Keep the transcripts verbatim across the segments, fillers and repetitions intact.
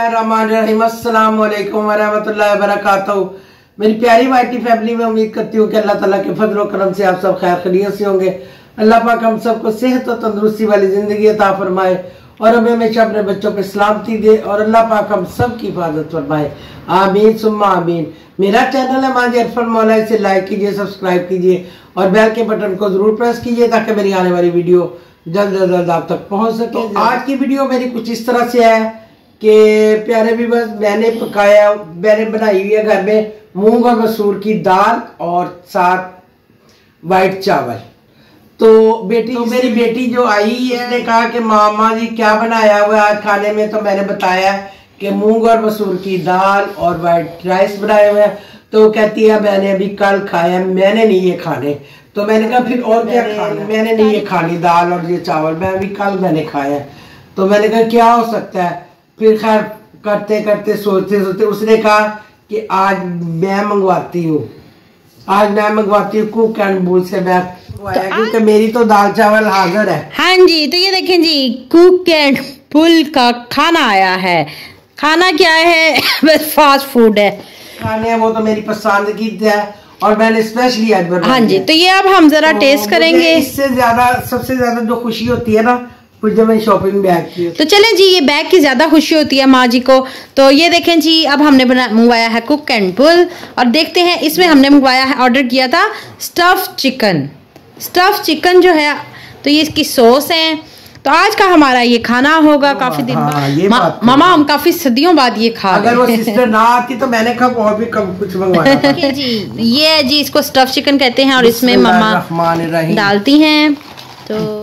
बिस्मिल्लाहिर्रहमानिर्रहीम अस्सलाम वालेकुम वरहमतुल्लाहि वबरकातुहू। मेरी प्यारी वाइटी फैमिली में उम्मीद करती हूँ कि अल्लाह ताला के फजल और करम से आप सब खैर खैरियत से होंगे। अल्लाह पाक हम सबको सेहत और तंदुरुस्ती वाली जिंदगी अता फरमाए और हमें हमेशा अपने बच्चों पे सलामती दे और अल्लाह पाक हम सब की हिफाजत फरमाए, आमीन सुम्मा आमीन। मेरा चैनल है माजी अरफन मौला, इसे लाइक कीजिए, सब्सक्राइब कीजिए और बेल के बटन को जरूर प्रेस कीजिए ताकि मेरी आने वाली वीडियो जल्द से जल्द आप तक पहुंच सके। तो आज की वीडियो मेरी कुछ इस तरह से है कि प्यारे भी बस मैंने पकाया मैंने बनाई हुई है घर में मूंग और मसूर की दाल और साथ वाइट चावल। तो बेटी तो मेरी बेटी जो आई है उसने कहा कि मामा जी क्या बनाया हुआ आज खाने में, तो मैंने बताया कि मूंग और मसूर की दाल और वाइट राइस बनाए हुए हैं। तो कहती है मैंने अभी कल खाया, मैंने नहीं ये खाने। तो मैंने कहा फिर और क्या खाना, मैंने नहीं ये खानी दाल और ये चावल, मैं अभी कल मैंने खाया। तो मैंने कहा क्या हो सकता है, फिर खैर करते करते सोचते सोचते उसने कहा कि आज मैं मंगवाती हूँ आज मैं मंगवाती हूँ कुक एंड बुल से मैं तो क्योंकि मेरी तो दाल चावल हाजिर है। हाँ जी, तो ये देखें जी कुक एंड बुल का खाना आया है। खाना क्या है बस फास्ट फूड है खाने, वो तो मेरी पसंद की है और मैंने स्पेशली आज बनाया। हाँ जी, तो ये अब हम जरा तो टेस्ट करेंगे। इससे ज्यादा सबसे ज्यादा जो खुशी होती है ना फिर जब मैं शॉपिंग बैग की, तो चलें जी ये बैग की ज्यादा खुशी होती है माँ जी को। तो ये देखें जी अब हमने बना मंगवाया है कुक एंड बुल और देखते हैं इसमें हमने मंगवाया है, ऑर्डर किया था स्टफ चिकन। स्टफ चिकन जो है तो ये इसकी सॉस है। तो आज का हमारा ये खाना होगा काफी दिन बाद। हाँ, मा, मामा हम काफी सदियों बाद ये खा अगर वो सिस्टर ना आती तो मैंने कब और भी कब कुछ मंगवाया जी। ये जी इसको स्टफ चिकन कहते हैं और इसमें मामा डालती हैं। तो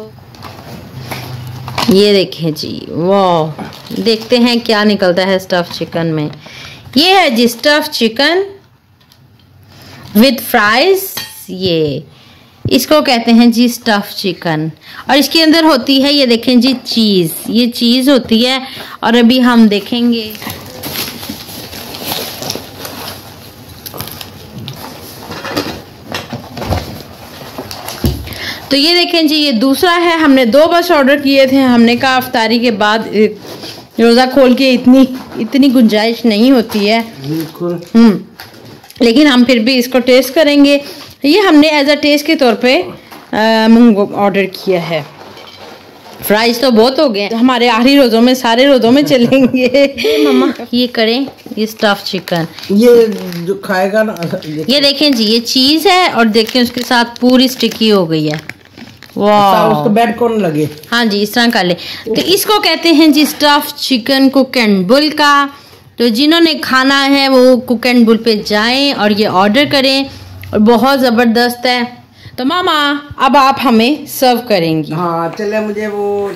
ये देखें जी, वाह देखते हैं क्या निकलता है स्टफ चिकन में। ये है जी स्टफ चिकन विद फ्राइज, ये इसको कहते हैं जी स्टफ चिकन। और इसके अंदर होती है ये देखें जी चीज़, ये चीज़ होती है और अभी हम देखेंगे। तो ये देखें जी ये दूसरा है, हमने दो बस ऑर्डर किए थे। हमने कहा अफ्तारी के बाद रोज़ा खोल के इतनी इतनी गुंजाइश नहीं होती है बिल्कुल, हम्म लेकिन हम फिर भी इसको टेस्ट करेंगे। ये हमने एज अ टेस्ट के तौर पे मूंग ऑर्डर किया है। फ्राइज तो बहुत हो गए हमारे आखिरी रोज़ों में, सारे रोज़ों में चलेंगे मम्मा ये करें ये स्टफ चिकन, ये जो खाएगा ना ये देखें जी ये चीज़ है और देखें उसके साथ पूरी स्टिकी हो गई है। वाह उसको बेड कौन लगे। हाँ जी इस तरह कर ले। तो इसको कहते हैं जी stuff chicken Cook and Bull का। तो जिन्होंने खाना है वो कुक एंड बुल पे जाएं और ये ऑर्डर करें और बहुत ज़बरदस्त है। तो मामा अब आप हमें सर्व करेंगी। हाँ चले मुझे वो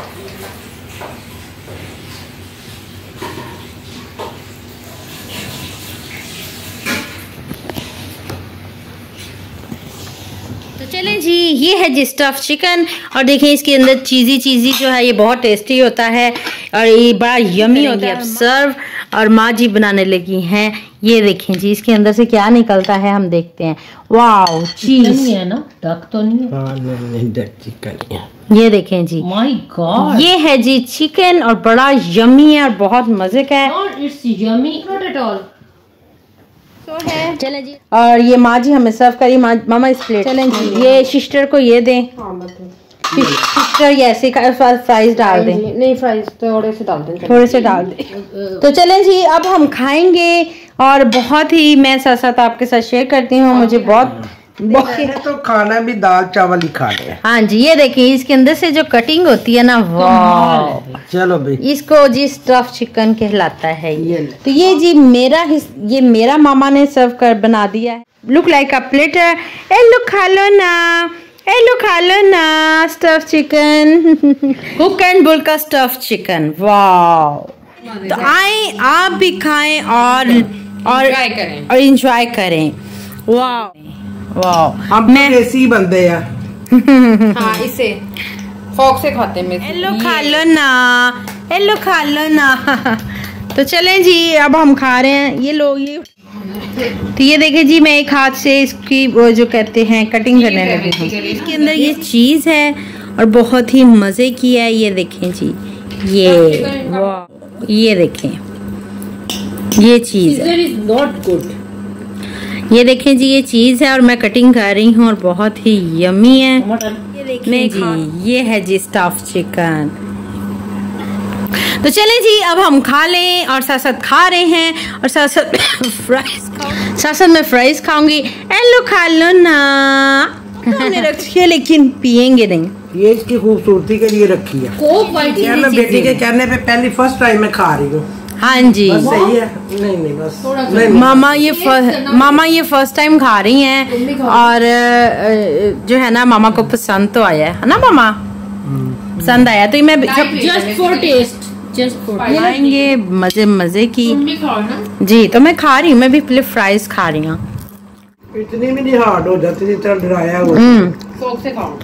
चलें जी ये है जी स्टफ चिकन और देखें इसके अंदर चीज़ी चीज़ी जो है ये बहुत टेस्टी होता है और ये बड़ा यमी होता है। अब सर्व और माँ जी बनाने लगी हैं। ये देखें जी इसके अंदर से क्या निकलता है हम देखते हैं। वाओ चीज है ना, डक तो नहीं है। हाँ, नहीं, नहीं, डक चिकन है। ये देखें जी माय गॉड ये है जी चिकन और बड़ा यमी है और बहुत मजे का है। और it's yummy not at all. है चलें जी और ये माँ जी हमें सर्व करी मामा इस प्लेट। चलें जी ये सिस्टर को ये दें। सिस्टर ये ऐसे फ्राइज डाल दें। नहीं फ्राइज थोड़े से डाल दें, थोड़े से डाल दें। तो चलें जी अब हम खाएंगे और बहुत ही मैं साथ साथ आपके साथ शेयर करती हूँ। मुझे बहुत मैंने तो खाना भी दाल चावल ही खा लिया। हाँ जी ये देखिए इसके अंदर से जो कटिंग होती है ना, वाह चलो भाई इसको जी स्टफ चिकन कहलाता है ये। तो ये हाँ। जी मेरा ये मेरा मामा ने सर्व कर बना दिया है। Look like a platter. ए लुक खा लो ना, ए लुक खा लो ना stuff chicken Cook and Bull का स्टफ चिकन। वाह तो आए आप भी खाएं और और करें और इंजॉय करें। वाह वाह हम मैं ऐसी बंदे हैं। हाँ इसे फोक से खाते हैं। हेलो खा लो ना, हेलो खा लो ना। तो चलें जी अब हम खा रहे हैं। ये लो ये तो ये देखिए जी मैं एक हाथ से इसकी वो जो कहते हैं कटिंग करने लगी हूँ। इसके अंदर ये चीज़ है और बहुत ही मज़े की है। ये देखें जी ये वाह ये देखें ये चीज है, इज नॉट गुड। ये देखें जी, ये चीज है और मैं कटिंग कर रही हूँ और बहुत ही यमी है। ये देखें जी, ये है जी स्टफ चिकन। तो चलें जी, अब हम खा लें और साथ साथ खा रहे हैं और साथ साथ फ्राइज साथ साथ मैं फ्राइज खाऊंगी। एलो खा लो ना। हमने रखी है लेकिन पियेंगे नहीं। ये इसकी खूबसूरती के लिए रखी है। कोक वाइट यार मैं बेटी के कहने पे पहली फर्स्ट टाइम मैं खा रही हूँ। हाँ जी, बस सही है। नहीं नहीं बस नहीं, मामा ये फर्स्ट मामा ये फर्स्ट टाइम खा रही हैं और अ, जो है ना मामा को पसंद तो आया है ना मामा, पसंद आया तो मैं just for taste, just for खाएंगे मजे मजे की। तुम भी खाओ ना। जी तो मैं खा रही हूँ, मैं भी पहले फ्राइज खा रही हूँ। इतनी भी नहीं हार्ड हो जाती जितना डराया हुआ। हम्म, फोक से खाओ।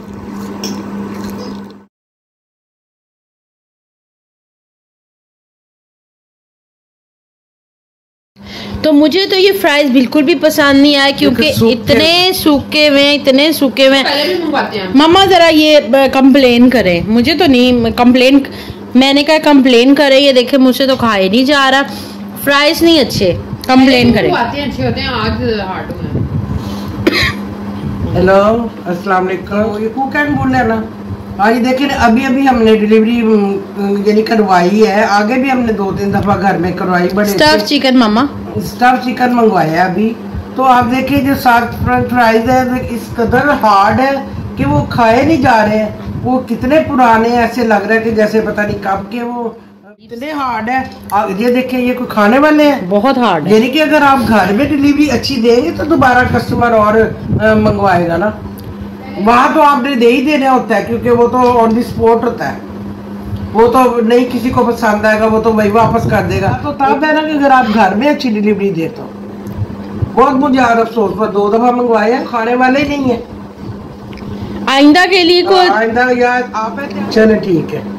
तो मुझे तो ये फ्राइज बिल्कुल भी पसंद नहीं आया क्योंकि सूखे- इतने सूखे हुए हैं, इतने सूखे हुए हैं। पहले भी मंगवाते हैं। मामा जरा ये कंप्लेन करें, मुझे तो नहीं कंप्लेन, मैंने कहा कंप्लेन करे। ये देखे मुझसे तो खाए नहीं जा रहा, फ्राइज नहीं अच्छे, कंप्लेन करें। मंगवाते हैं, अच्छे होते हैं। आज हार्ड हुए हैं। हेलो अस्सलाम वालेकुम। ये कुक एंड बोल है ना। आज देखिए अभी अभी हमने डिलीवरी यानी करवाई है, आगे भी हमने दो तीन दफा घर में करवाई। बड़े स्टफ चिकन मामा, स्टफ चिकन मंगवाया है अभी। तो आप देखिए जो साथ फ्रेंच फ्राइज है वो इस कदर हार्ड है कि वो खाए नहीं जा रहे हैं। वो कितने पुराने ऐसे लग रहा है कि जैसे पता नहीं कब के, वो इतने हार्ड है। आप ये देखिए ये कोई खाने वाले हैं, बहुत हार्ड है। यानी कि अगर आप घर में डिलीवरी अच्छी देंगे तो दोबारा कस्टमर और अ, मंगवाएगा ना। वहाँ तो आपने दे ही देना होता है क्योंकि वो तो ऑन दी स्पॉट होता है। वो तो नहीं किसी को पसंद आएगा वो तो वही वापस कर देगा। तो तब है ना कि अगर आप घर में अच्छी डिलीवरी दे तो बहुत मुझे यार अफसोस, पर दो दफा मंगवाए हैं, खाने वाले ही नहीं है। आइंदा के लिए कोई आइंदा यार आप चले ठीक है।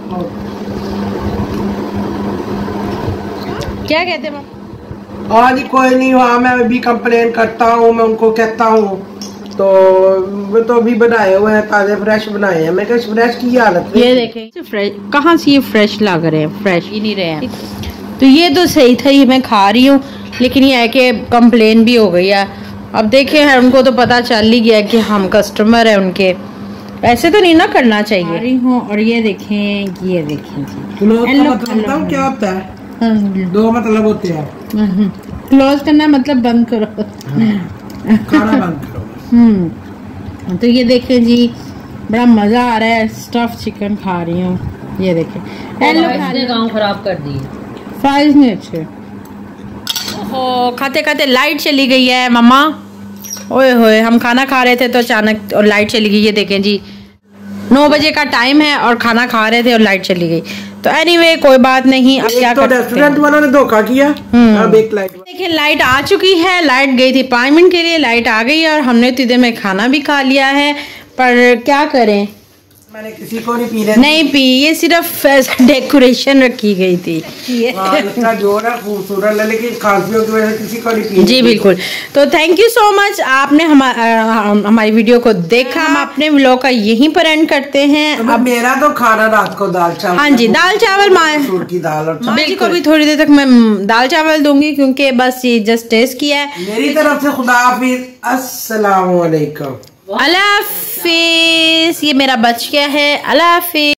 क्या कहते हैं मामा? आज कोई नहीं, वहाँ मैं भी कंप्लेन करता हूँ, मैं उनको कहता हूँ तो वो तो अभी बनाए हुए हैं, ताजे फ्रेश बनाए हैं। मैं कहा फ्रेश की हालत में। ये देखें फ्रेश, कहाँ से ये फ्रेश लग रहे हैं, फ्रेश ही नहीं रहे हैं। तो ये तो सही था, ये मैं खा रही हूँ, लेकिन ये है कि कंप्लेन भी हो गई है। अब देखे हैं उनको तो पता चल ही गया कि हम कस्टमर है उनके, ऐसे तो नहीं ना करना चाहिए। रही हूँ और ये देखें, ये देखें मतलब बताऊं क्या होता है? दो मतलब होते हैं। क्लोज करना मतलब बंद करो, खाना बंद करो। हम्म, तो ये देखें जी, बड़ा मजा आ रहा है। स्टफ चिकन खा रही हूँ, ये देखें। गाँव खराब कर दी। फ्राइज नहीं अच्छे। ओहो, खाते खाते लाइट चली गई है मम्मा। ओए होए, हम खाना खा रहे थे तो अचानक और लाइट चली गई। ये देखें जी, नौ बजे का टाइम है और खाना खा रहे थे और लाइट चली गई। तो एनीवे कोई बात नहीं, अब क्या तो रेस्टोरेंट वालों ने धोखा किया। अब एक लाइट देखिए लाइट आ चुकी है, लाइट गई थी पाँच मिनट के लिए, लाइट आ गई और हमने तो इधर में खाना भी खा लिया है। पर क्या करें, मैंने किसी को नहीं पी रहे नहीं पी, ये सिर्फ डेकोरेशन रखी गई थी। इसका जो है खूबसूरत है, लेकिन खांसियों की वजह से किसी को नहीं पी। जी बिल्कुल। तो थैंक यू सो मच, आपने हमारा हमारी वीडियो को देखा। हम अपने व्लॉग का यहीं पर एंड करते हैं। अब मेरा तो खाना रात को दाल चावल। हाँ जी, दाल चावल माँ मसूर की दाल और माँ जी को भी थोड़ी देर तक मैं दाल चावल दूंगी क्योंकि बस ये जस्ट टेस्ट किया है। मेरी तरफ से खुदा हाफिज, अस्सलाम वालेकुम। अल्लाह हाफिज। ये मेरा बच गया है, अल्लाह हाफिज।